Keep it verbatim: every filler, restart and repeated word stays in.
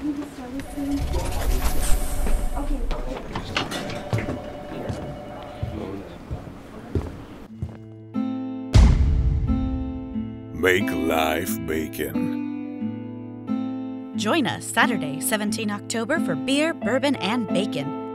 Make life bacon. Join us Saturday, seventeenth October for beer, bourbon, and bacon.